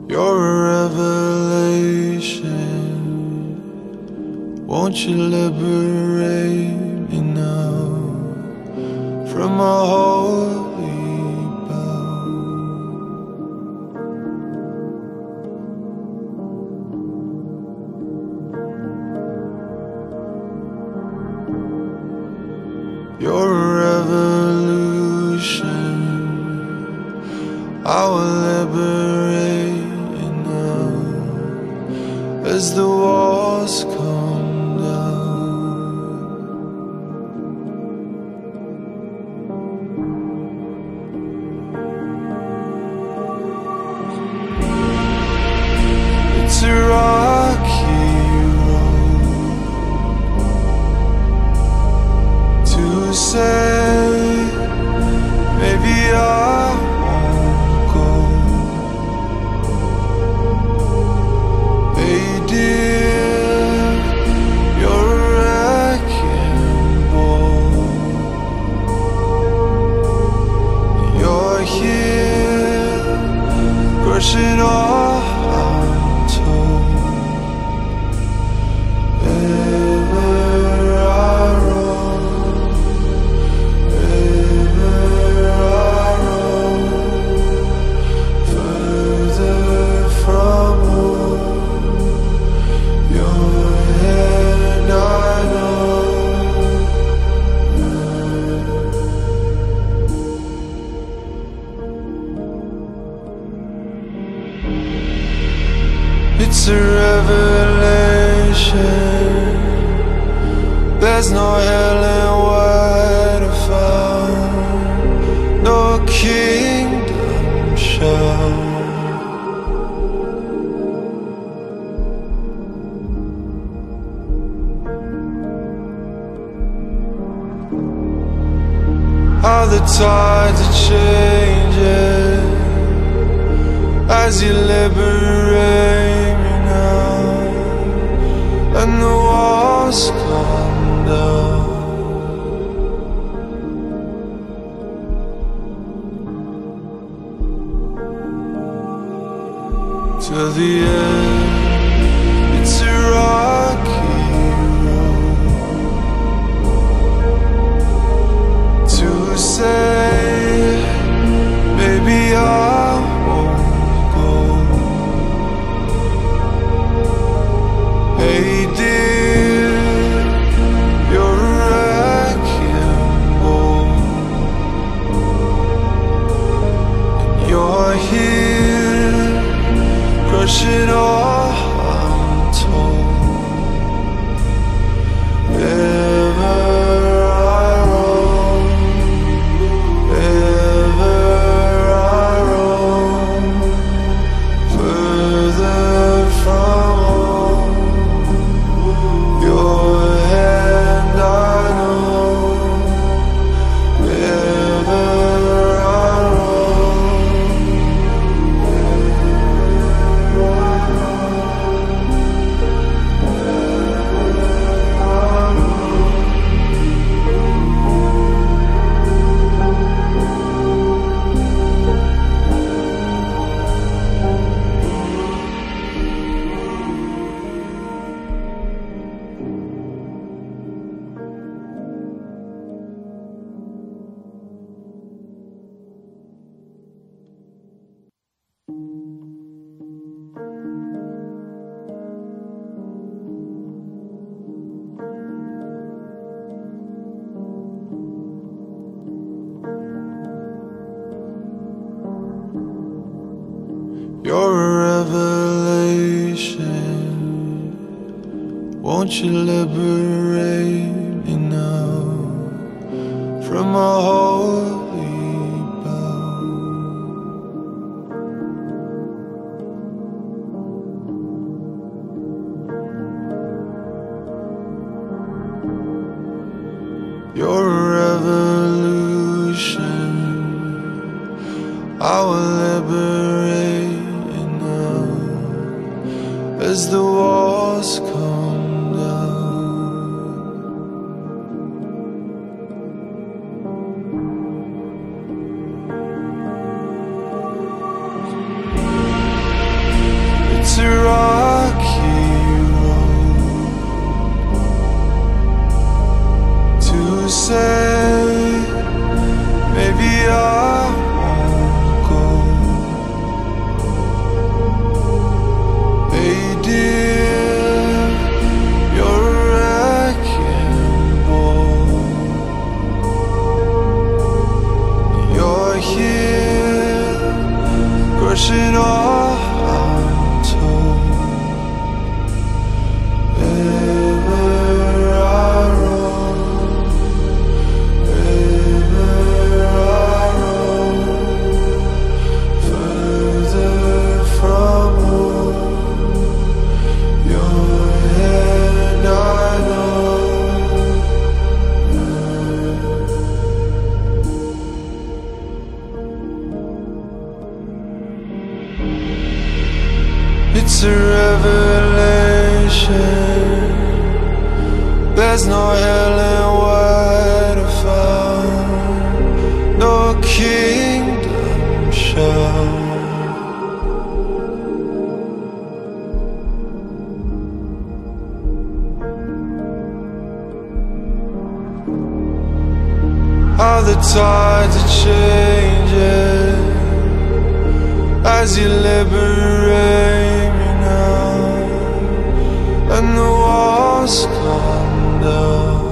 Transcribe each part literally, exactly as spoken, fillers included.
You're a revelation. Won't you liberate me now from a holy bow? You're a revolution. I will liberate you now as the walls come down. It's a rocky road to say maybe I won't go. Hey dear, you're a wrecking ball. You're here, crushing all I'm told. Ever I roam, ever I roam, further from home. Your hand I know. It's a revelation. There's no hell and where to find, no kingdom shine. How the tides are changing as you liberate me now, and the walls come down. To the end, it's a rocky road to say maybe I won't go. Hey dear, you're a wrecking ball. And you're here, crushing all I'm told. Ever I roam, ever I roam, further from home. Your hand I know. Ever I roam, ever I You're a revelation. Won't you liberate me now from a holy bow? You're a revolution. I will liberate you now as the walls come down. it all I'm told. Ever I roam, ever I roam, further from home. Your hand I know. It's a revelation. There's no hell and wide to find, no kingdom shine. How the tides are changing as you liberate me now, and the walls come down.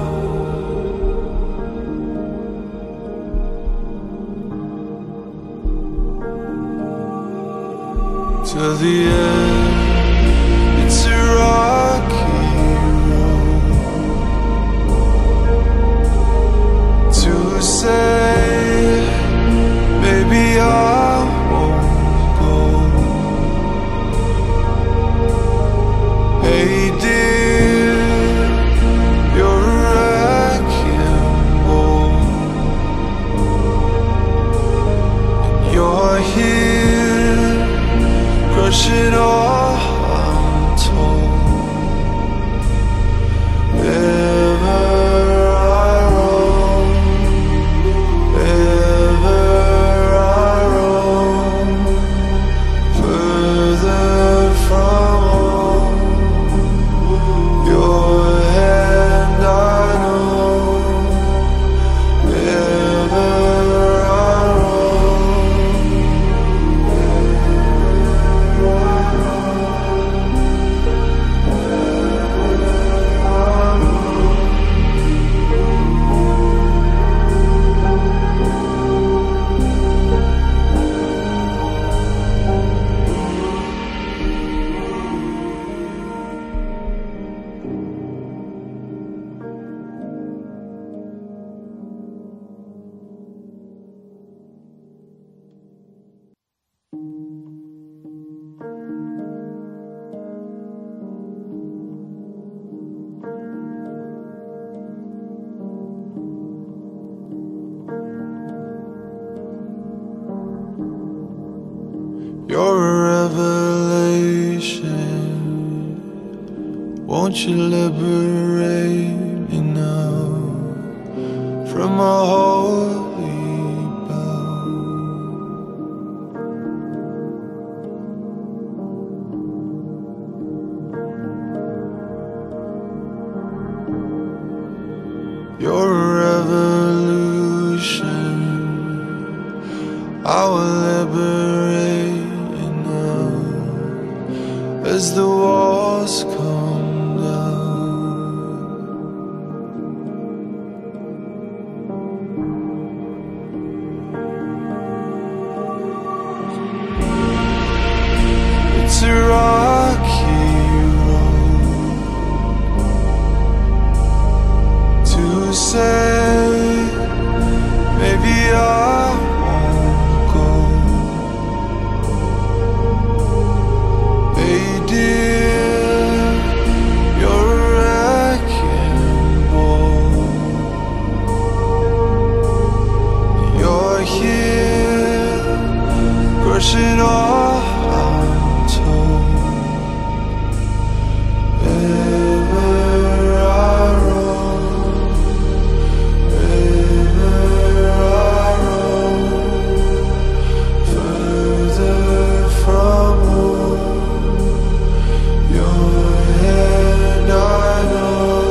To the end, it's a rocky road to say, baby, I won't go. Hey dear, you're a wrecking ball, and you're here, crush it all, I'm told. Ever I roam, ever I roam, further from home. Your hand I know. Ever I roam, ever I roam, ever I roam. You're a revelation. Won't you liberate me now from a holy bow? You're a revolution. I will liberate you now as the walls come down. It's a rocky road to say, maybe I won't go. Hey dear, you're a wrecking ball, you're here, crushing all I'm told. Ever I roam, ever I roam, further from home. Your hand I know.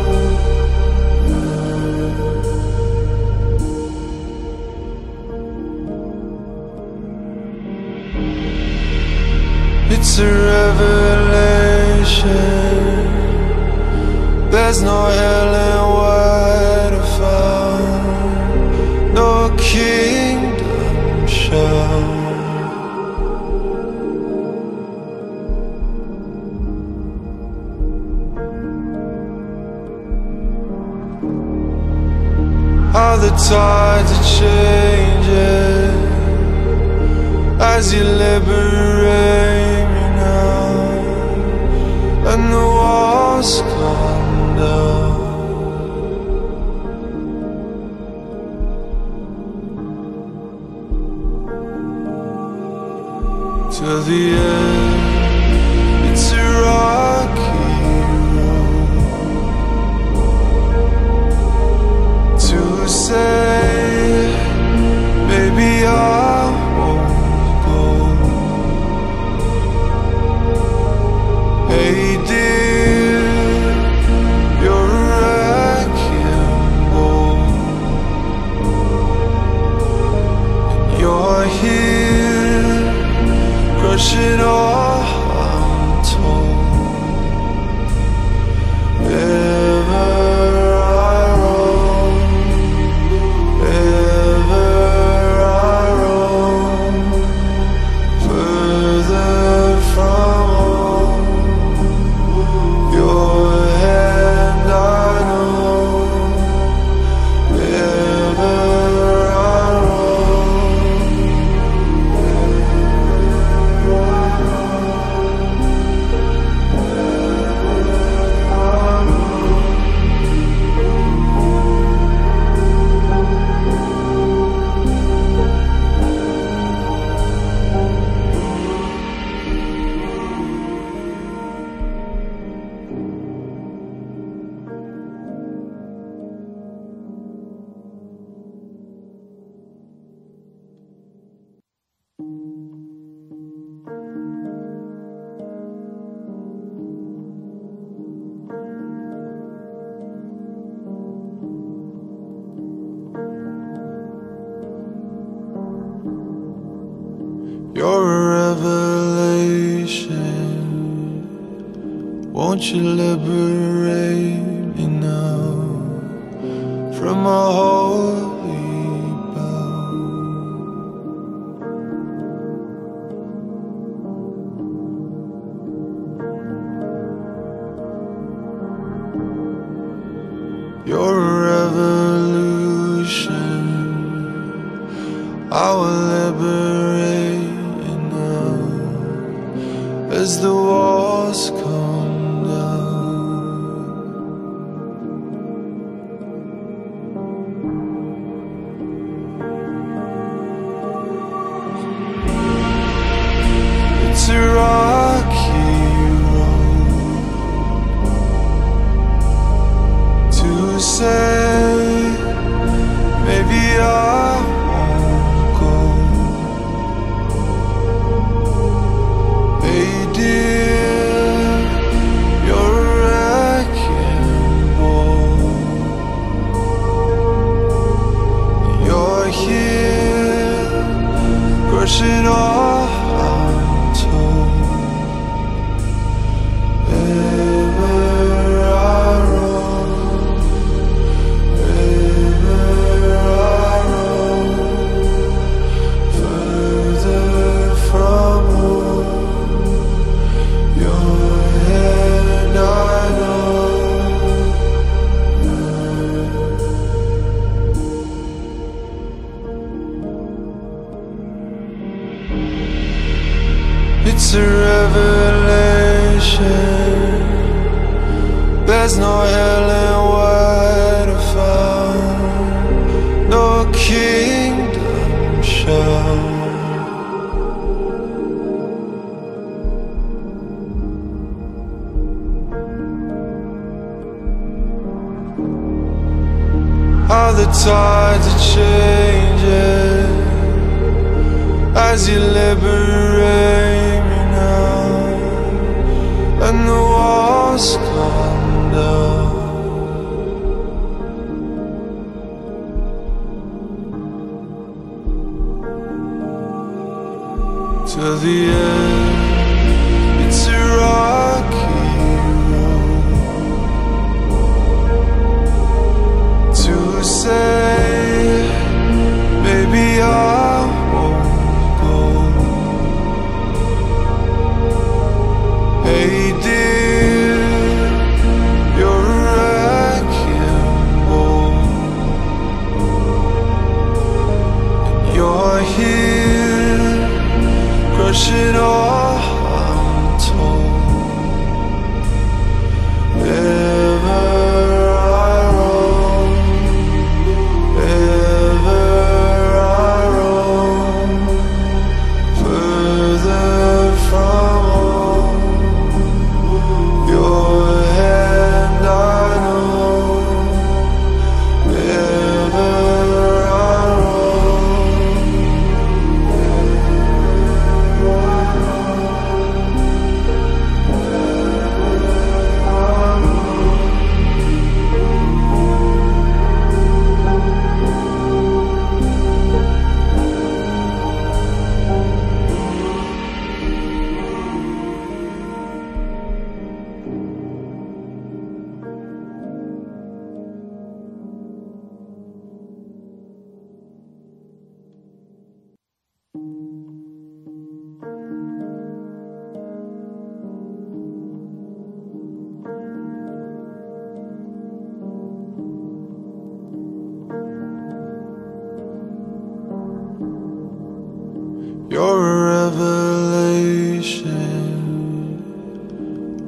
It's a revelation. There's no hell and wide to find, no kingdom shine. the tides are changing as you liberate me now, and the walls come down. Till the end, it's a rocky road to say, maybe I won't go. Hey dear, you're a wrecking ball, and you're here crushing all I'm told. Ever I roam, ever I roam, further from home. Your hand I know, ever I roam. You're a revelation. Won't you liberate me now from a holy bow? You're a revolution. I will liberate as the walls come down. It's a rocky road to say, maybe I won't go. Hey dear, you're a wrecking ball, you're here crushing all I'm told. Ever I roam, ever I roam, further from home. Your hand I know, it's a revelation. There's no hell and where to find, no kingdom shine. How the tides are changing as you liberate me now, and the walls come down. Till the end, it's a rocky road to say, maybe I won't go. Hey dear, you're a wrecking ball,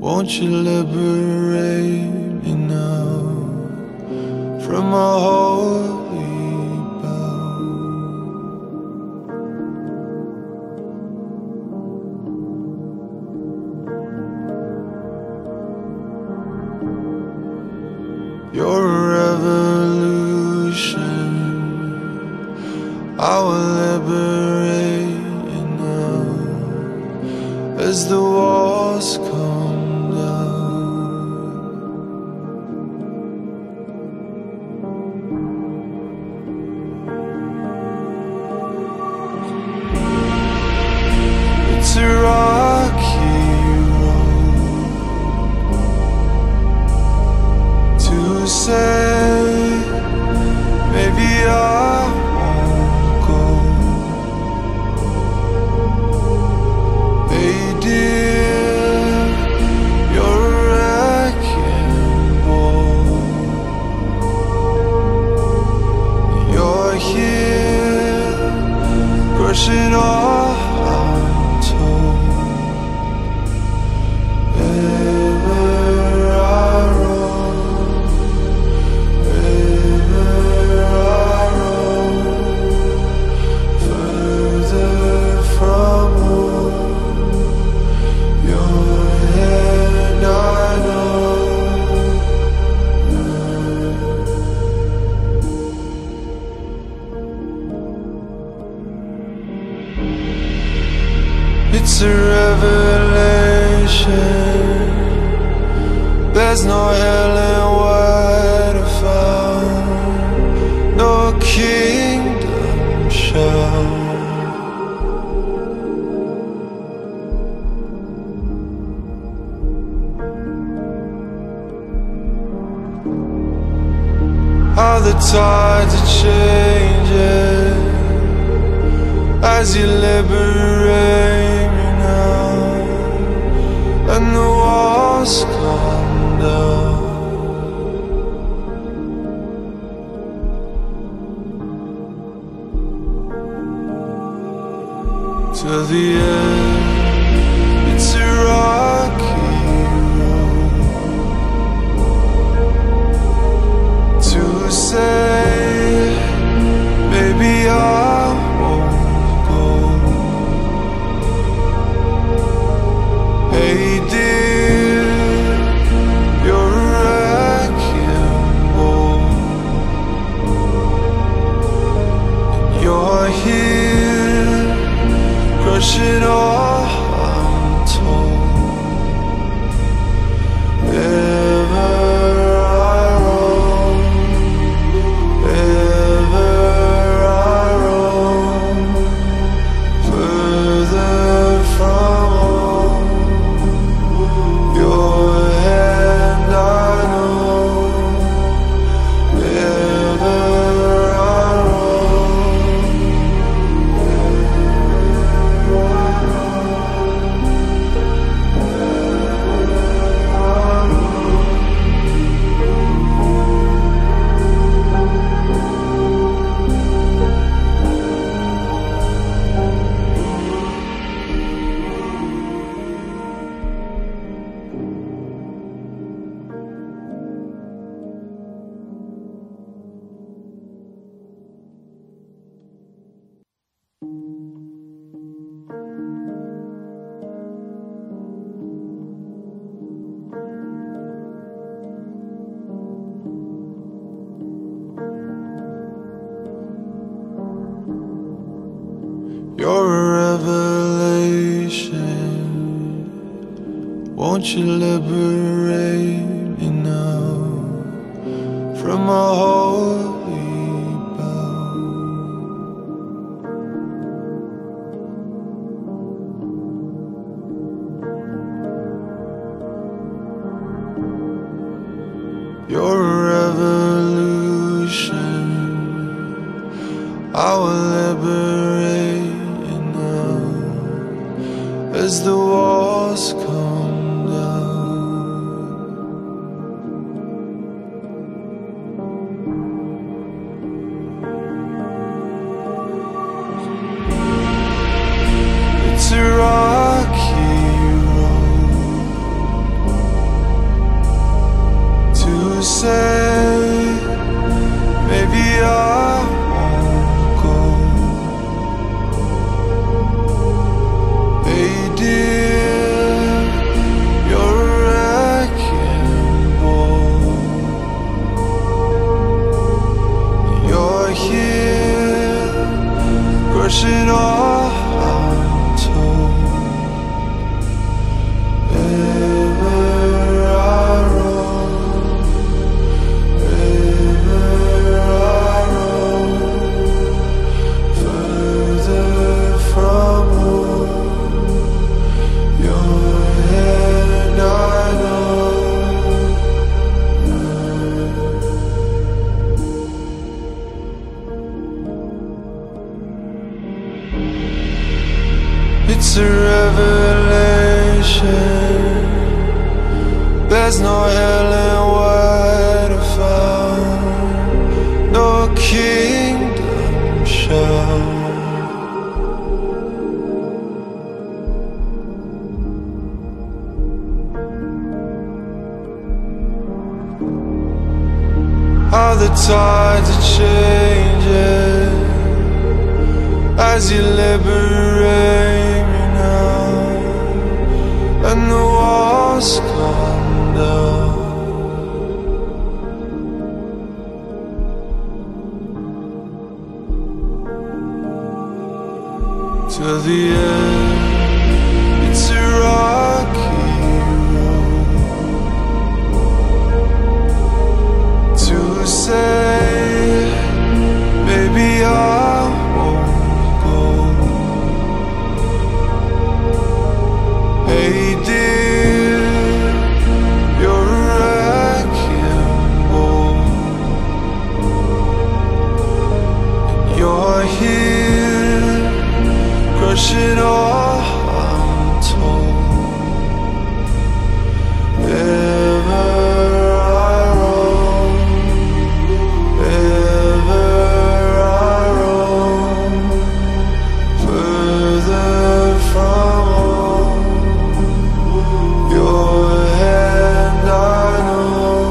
won't you liberate me now from a holy bow? You're a revolution, I will liberate you now as the walls come down. It's a rocky road to say maybe I won't go. Hey dear, you're a wrecking ball. You're here, crushing all I'm told. Ever I roam, ever I roam, further from home. Your hand I know. It's a revelation. There's no hell and wide to find, no kingdom shall. How the tides are changing as you liberate me now, and the walls come down. To the end, it's a rocky road to say maybe I won't go. Hey dear, you're a wrecking ball. And you're here, crushing all I'm told. Ever I roam, ever I roam, further from home. Your hand I know. Ever I roam, you're a revelation, won't you liberate me now from a holy bow? You're a revolution, I will liberate you now as the walls come down. It's a rocky road There's no hell in what I found, no kingdom shout. How the tides are changing as you liberate me now, and the walls come down. To the end, it's a rocky road to say, maybe I won't go. Hey dear, you're a wrecking ball, and you're here crushing all I'm told. Ever I roam, ever I roam, further from home. Your hand I know,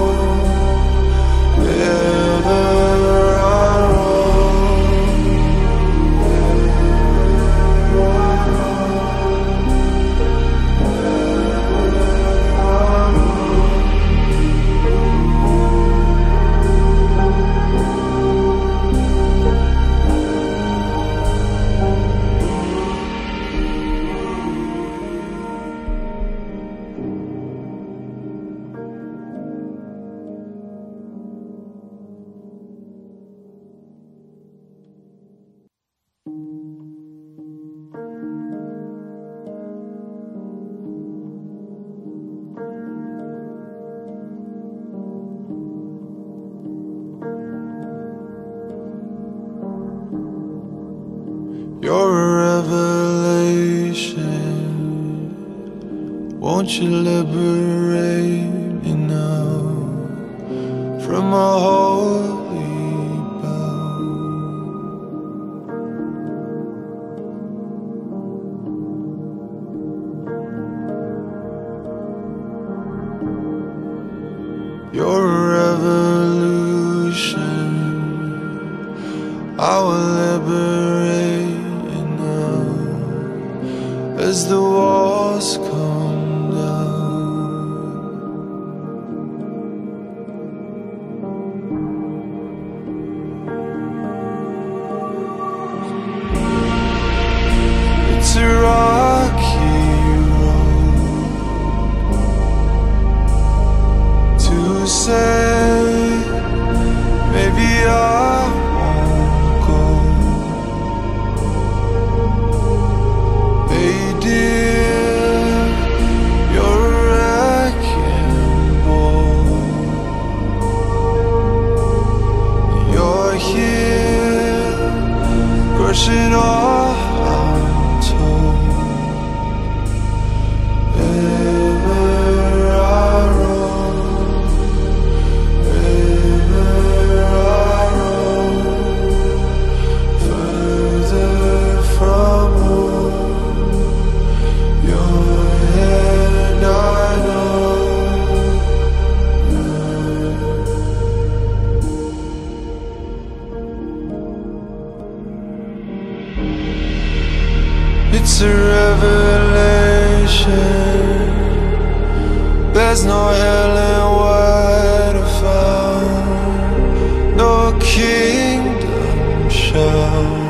ever I roam, ever I You're a revelation. Won't you liberate me now from a holy bound? You're a revolution. I will liberate as the walls come down. It's a rocky road to say, maybe I won't go. Hey dear, you're a wrecking ball, you're here crushing all I'm told. Ever I roam, ever I roam, further from home. Your hand I know, it's a revelation. There's no hell in what I found, no kingdom shout.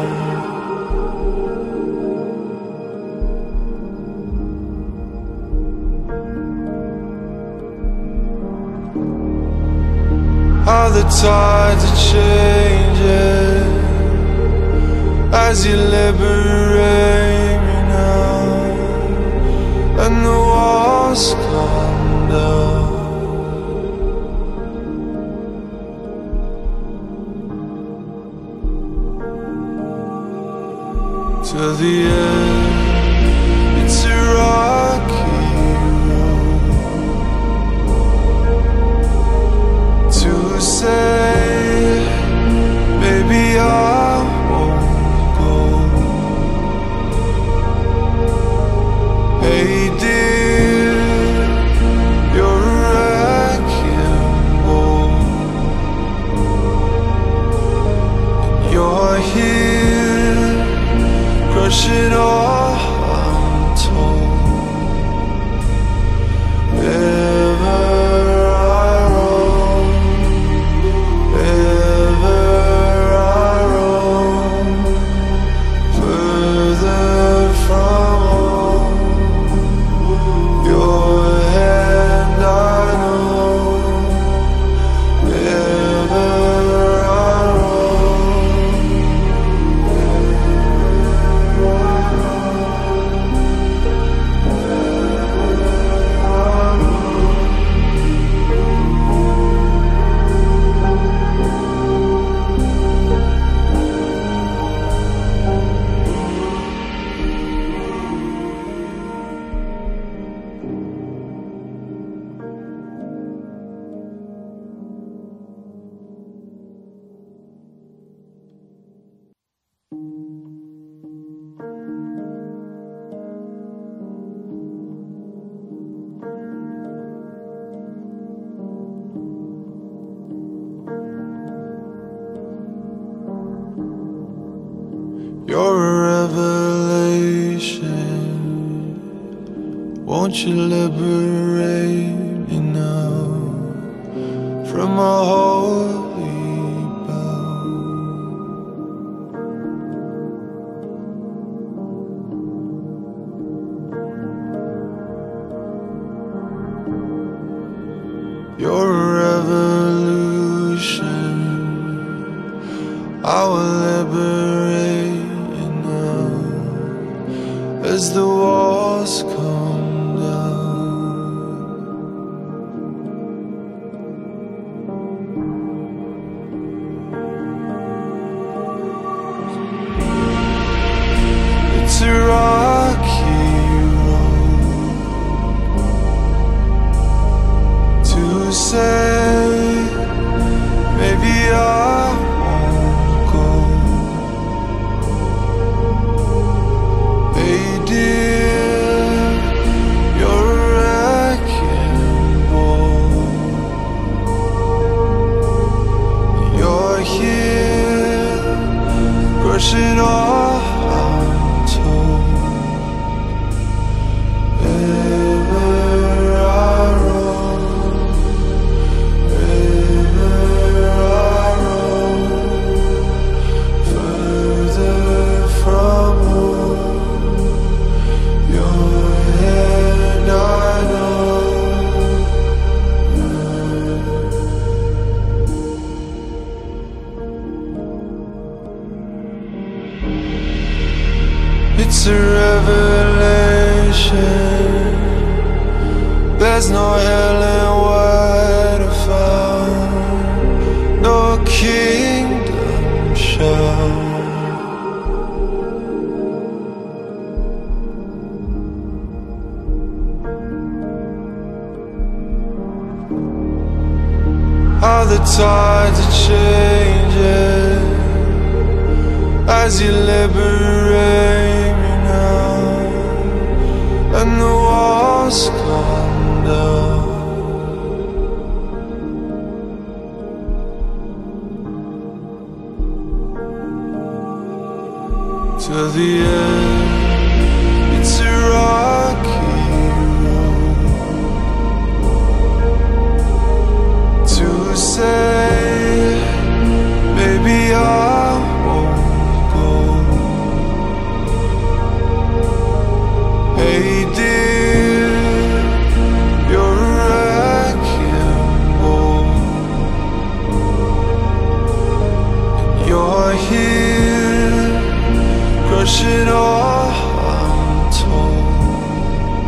How the tides are changing as you liberate me now, and the walls come down. To the end, it's a rocky road won't you liberate me now from a holy bow? You're a revolution, I will liberate you now as the walls come down. It's a rocky road to say maybe I won't go. Hey dear, you're a wrecking ball. You're here, crushing all I'm told. Ever I roam, ever I roam, further from home. Your hand I know. It's a revelation. There's no hell and where to find, no kingdom shout. How the tides are changing as you liberate me now, and the walls come down. To the end, it's a rocky road to say maybe I won't go. Hey dear, you're a wrecking ball. And you're here, crushing all I'm told.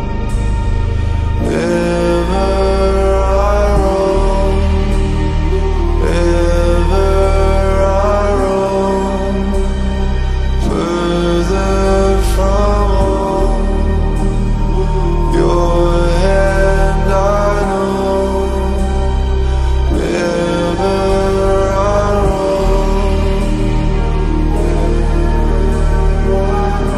Ever I roam, ever I roam, further from home. Your hand I know. Ever I roam, ever I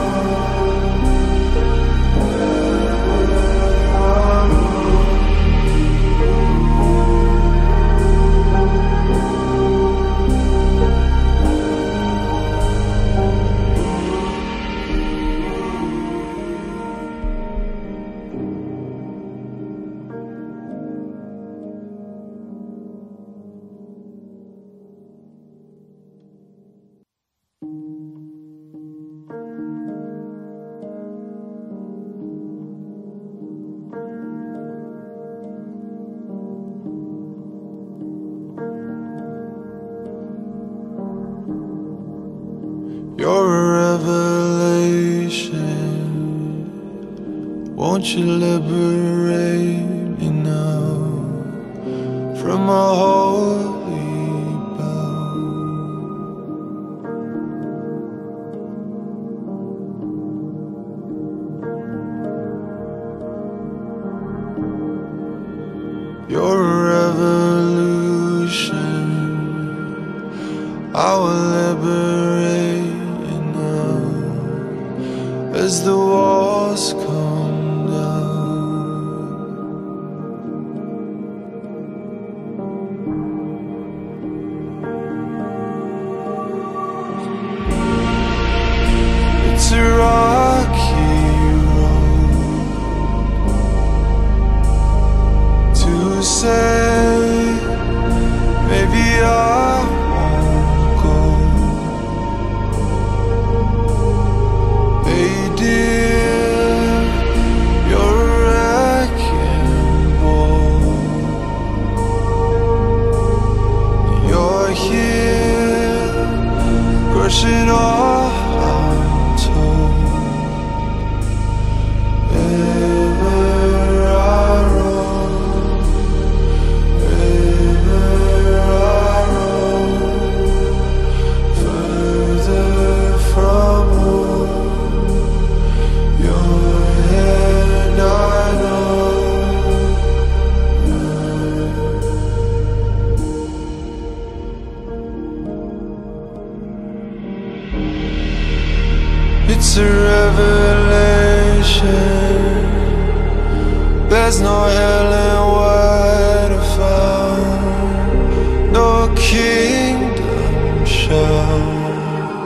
You're a revelation, won't you liberate me now from a holy bow? You're a revolution, I will liberate you now as the walls come down. It's a rocky road say maybe I won't go. Hey dear, you're a wrecking ball. You're here, crushing all I'm told. Ever I roam, ever I roam, further from home. Your hand I know. It's a revelation. There's no hell and where to find, no kingdom shine.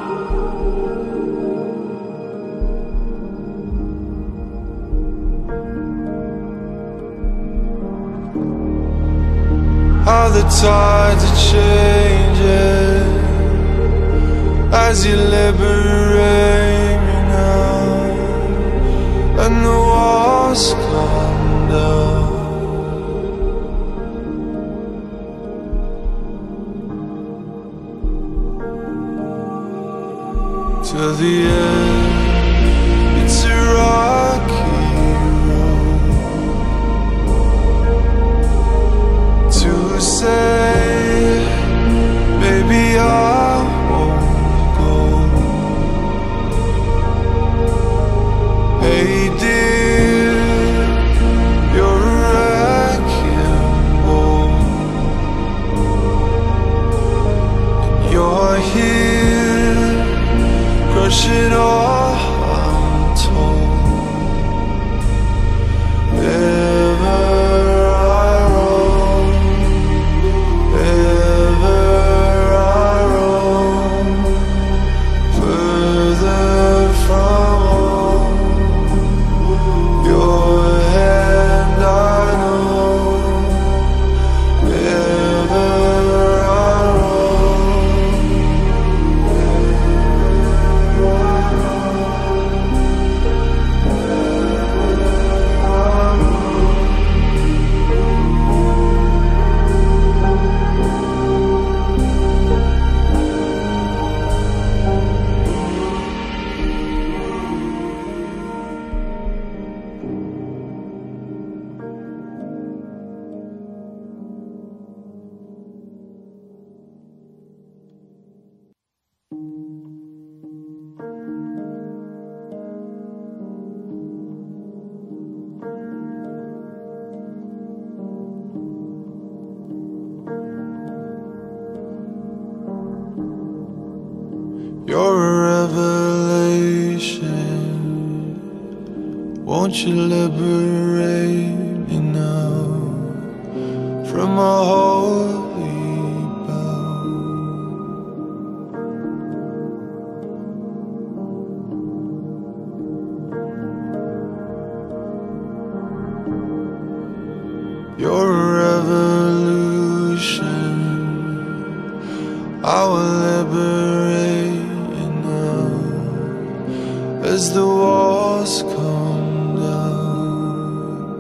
How the tides are changing as you liberate me now, and the walls come down. Till the end, it's a rocky road to say, baby, I won't go. Hey dear, you're a wrecking ball. And you're here, crushing all I'm told. Ever I roam, ever I roam, further from home. Your hand I know. Ever I roam, ever I You're a revelation. Won't you liberate me now from a holy bound? You're a revolution. I will liberate as the walls come down.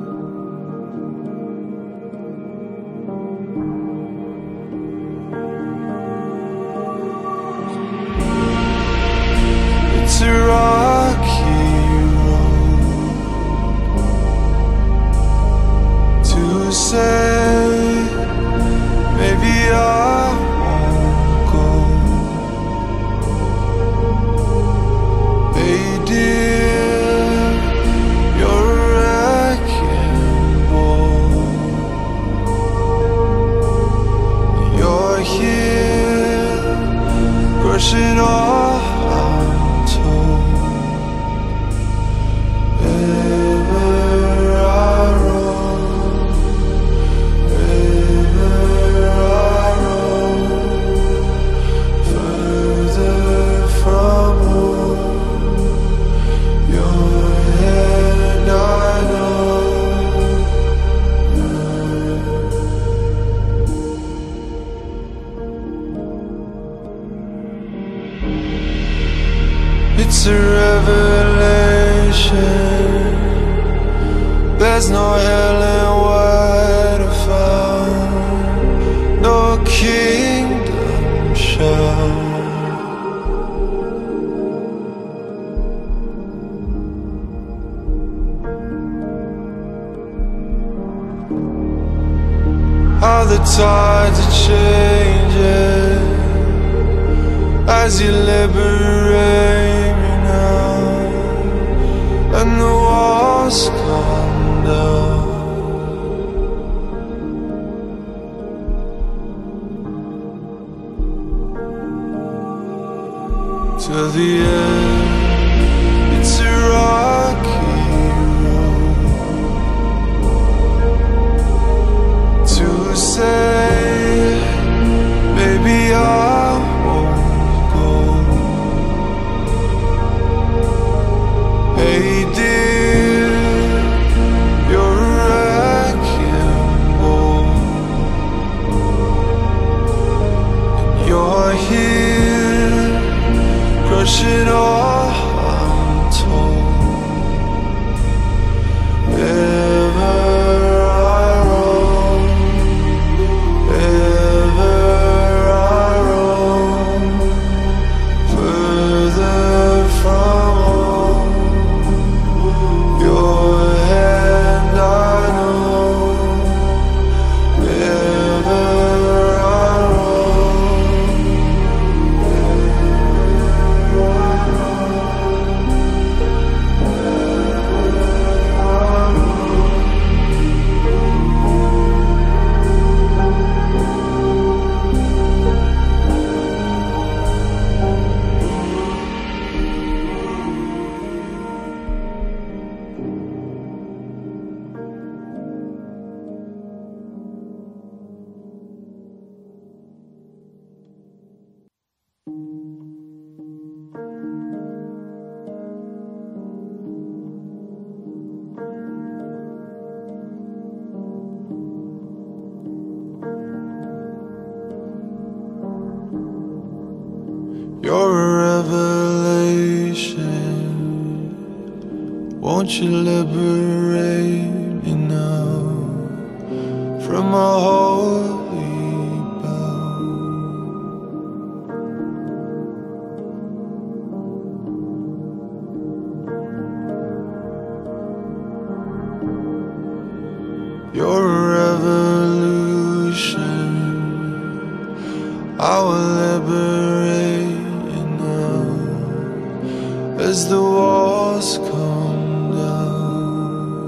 It's a rocky road to say maybe I won't go. Hey dear, you're a wrecking ball. You're here, crushing all I'm told. Ever I roam, It's a revelation. There's no hell and wide to find, no kingdom shall. How the tides are changing as you liberate me now, and the walls come down. To the end, it's a rocky road to say, maybe I won't go. Hey dear, you're a wrecking ball, and you're here crushing all I'm told. Ever I roam, ever I roam, further from home. Your hand I know, ever I roam, ever I You're a revelation. Won't you liberate me now from a holy bound? You're a revolution. I will liberate as the walls come down.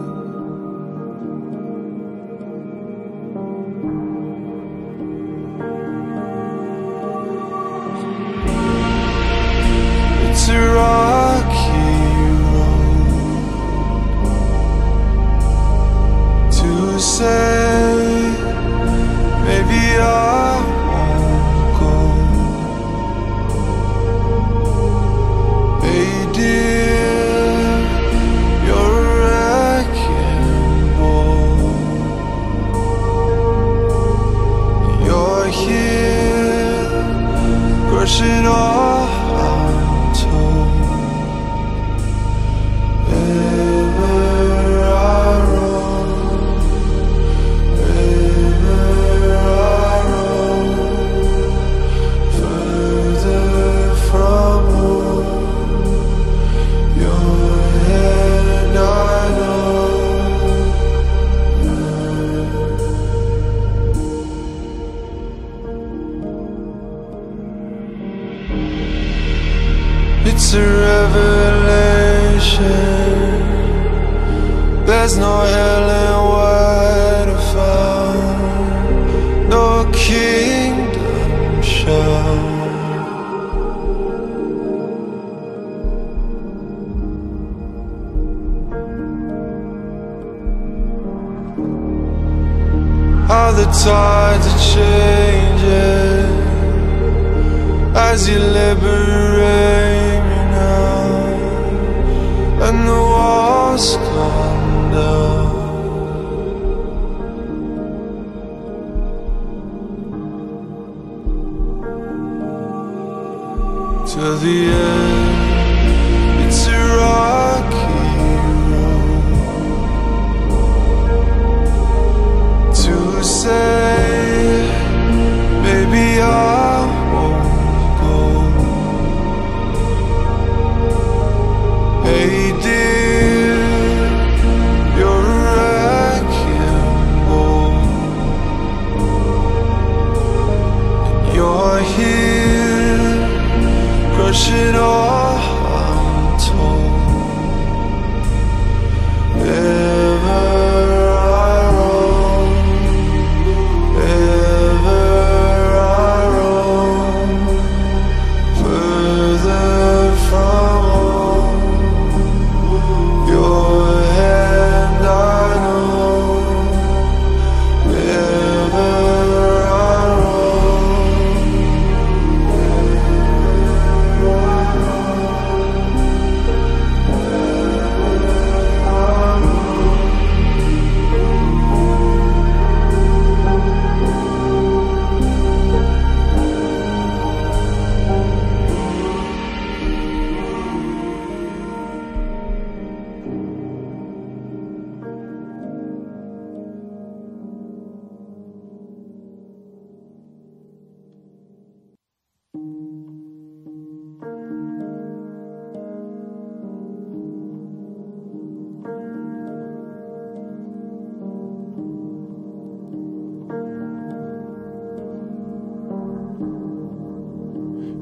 It's a rocky road to say, maybe I won't go. Hey dear, you're a wrecking ball, you're here crushing all I'm told. Ever I roam, ever I roam, further from home. Your hand I know, it's a revelation. There's no hell and wide to find, no kingdom shall. How the tides are changing as you liberate me now, and the walls come down. To the end,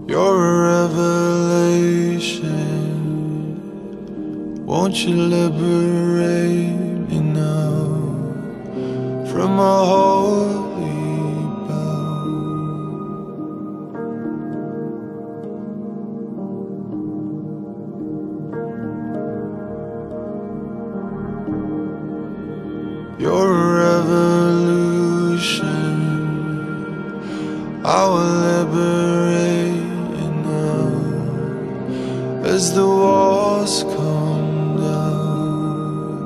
You're a revelation. Won't you liberate me now from a holy bow? You're a revolution. I will liberate you now as the walls come down.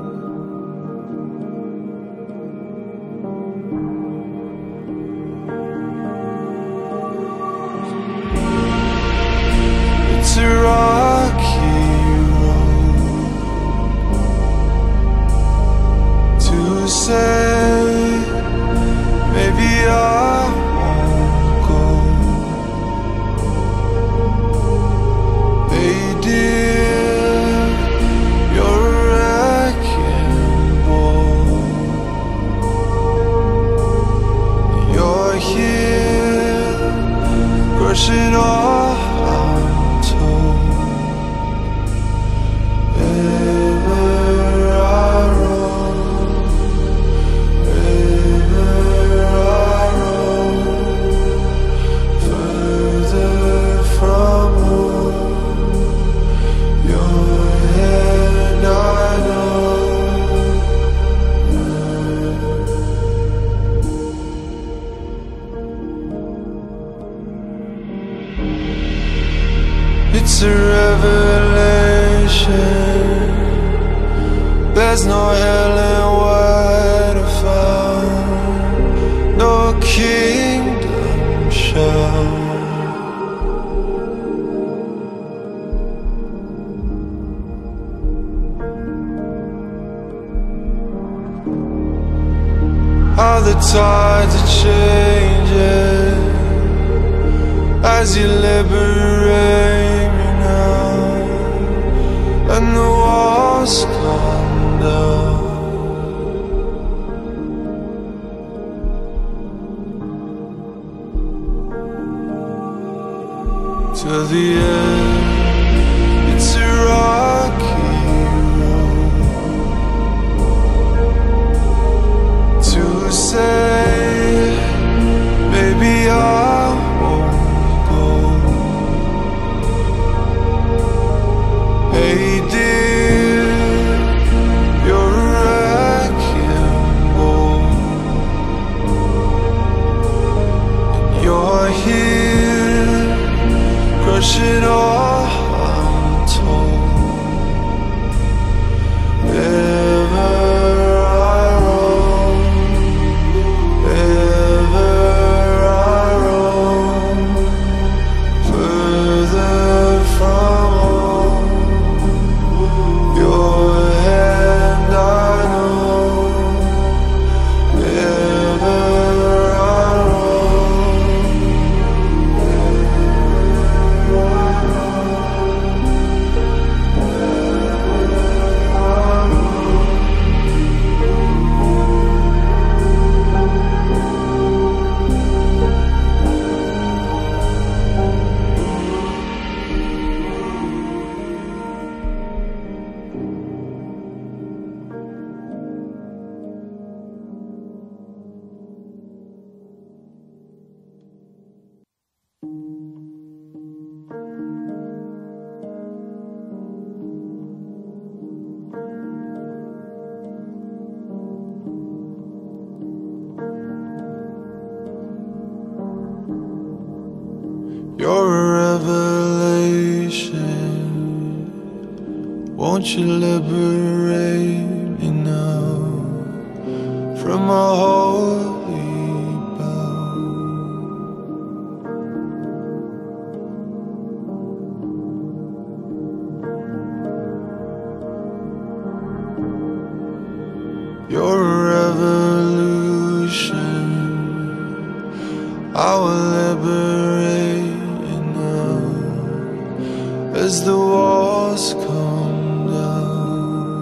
It's a rocky road to say maybe I won't go. Hey dear, you're a wrecking ball. You're here, crushing all I'm told. Ever I roam, ever I roam, further from home. Your hand I know. It's a revelation. There's no hell and where to find, no kingdom shine. How the tides are changing as you liberate me now, and the walls come down. To the end, it's a rocky road to say maybe I won't go. Hey dear, you're a wrecking ball. And you're here, crushing all I'm told. Ever I roam, ever I roam, further from home. Your hand I know. Ever I roam, ever I You're a revelation. Won't you liberate me now from a holy bow? You're a revolution. I will liberate you now as the walls come down.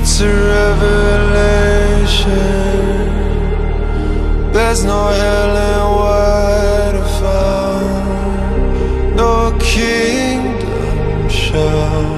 It's a revelation. There's no hell anywhere to find, no kingdom shine.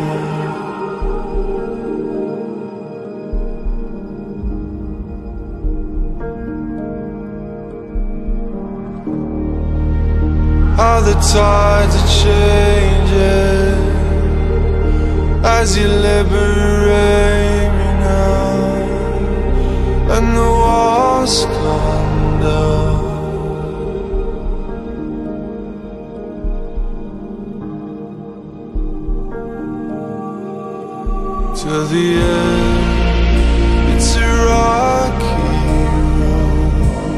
How the tides are changing as you liberate me now, and the walls come down. To the end, it's a rocky road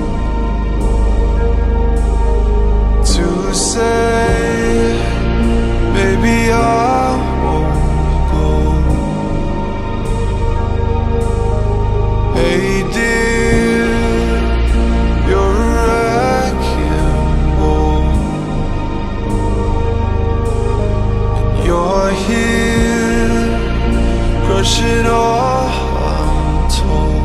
to say, maybe I won't go. Hey dear, you're a wrecking ball, and you're here crushing all I'm told.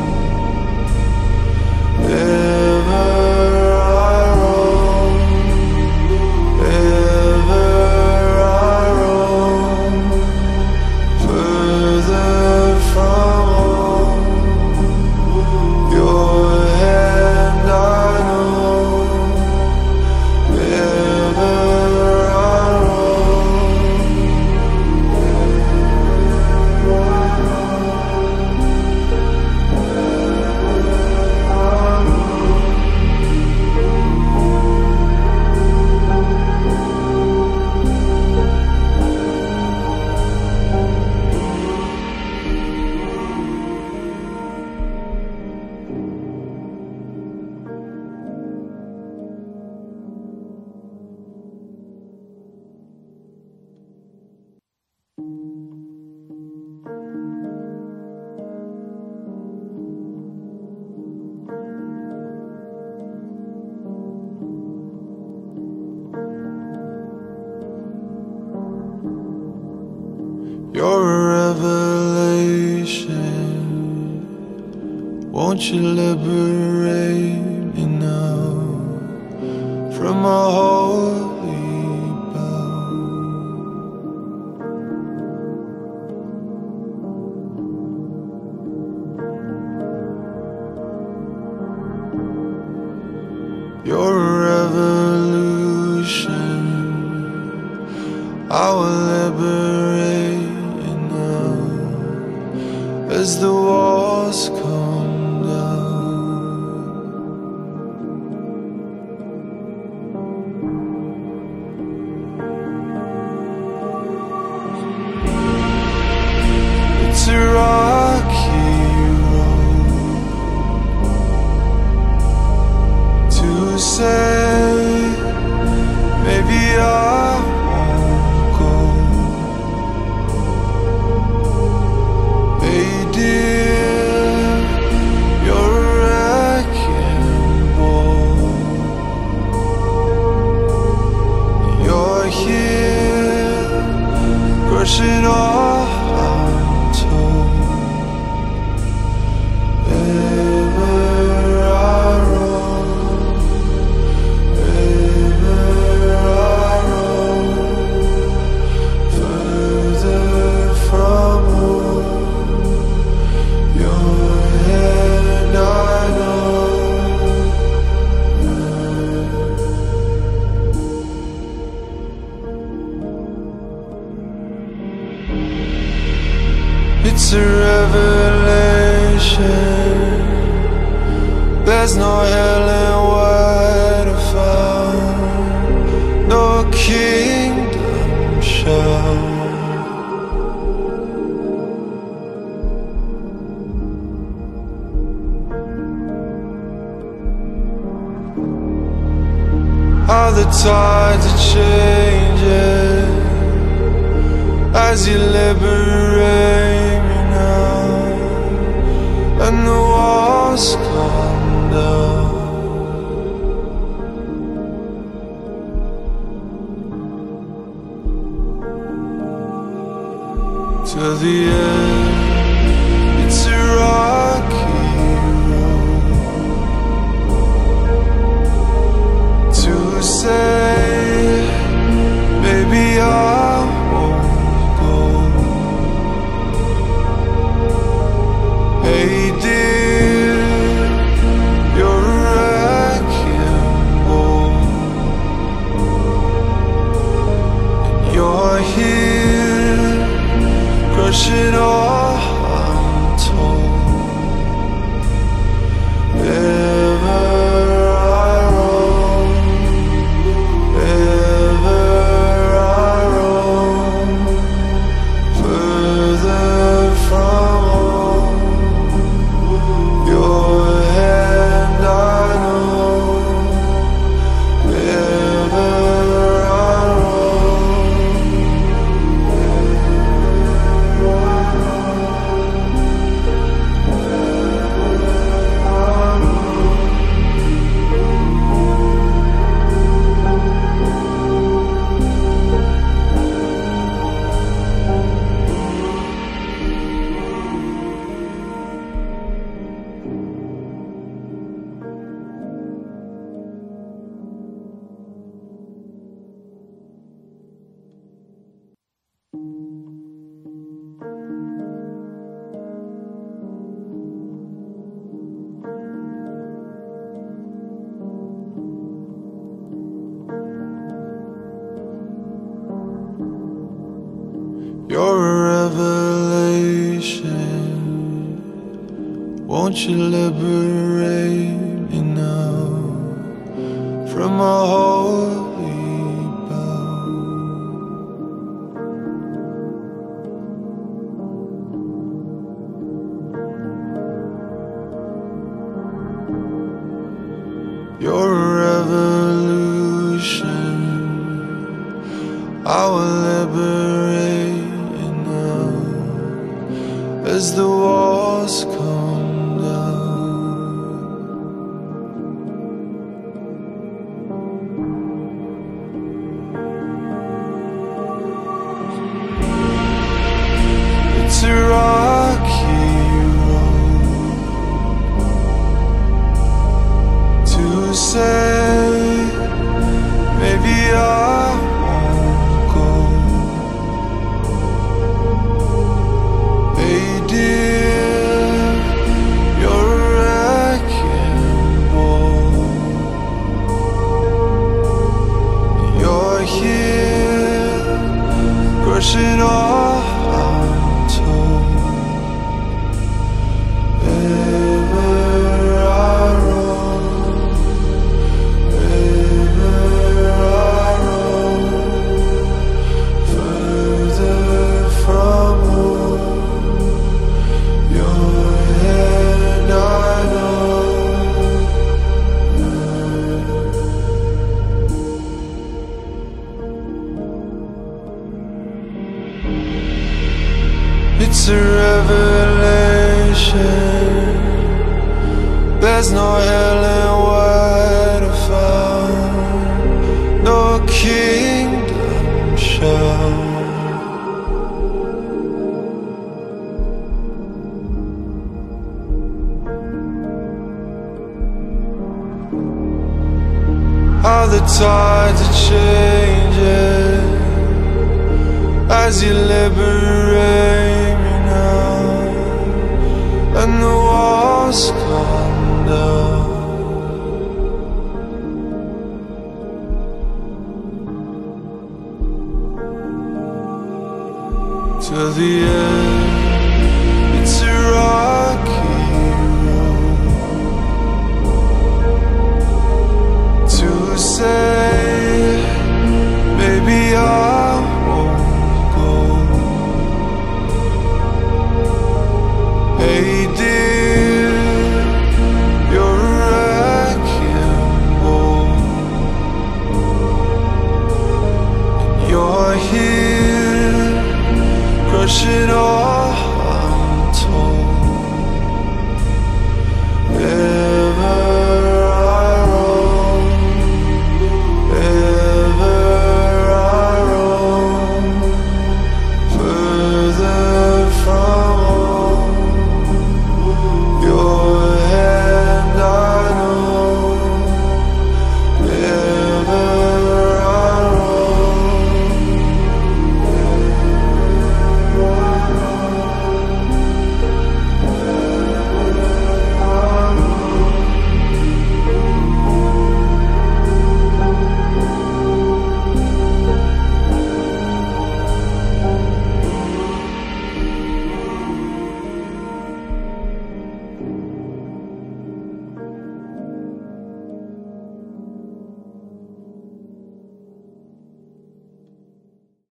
Ever I roam, ever I roam, further from home. Your hand I know, ever I roam. You're a revelation. Won't you liberate me now from a holy bound? You're a revolution. I will liberate as the walls come down. It's a rocky road to say, maybe I won't go. Crushing all I'm told. Ever I roam, ever I roam, further from home. Your hand I know. It's a revelation. There's no hell anywhere to find, no kingdom shine. How the tides are changing as you liberate me now, and the walls come down. To the end, rocky road to say maybe I won't go. Hey dear, you're a wrecking ball, and you're here crushing all I'm told. Ever I roam, ever I roam, further from home. Your hand I know, ever I roam, ever I You're a revelation. Won't you liberate me now from a holy bow? You're a revolution. I will liberate as the walls come down. It's a rocky road to say maybe I won't go. Hey dear, you're a wrecking ball, you're here crushing all I'm told. Ever I roam, ever I roam, further from home. Your hand I know, it's a revelation. There's no hell and where to find, no kingdom shall how the tides are changing as you liberate me now, and the walls come down. To the end, it's a rocky road to say maybe I won't go. Hey dear, you're a wrecking ball, and you're here crushing all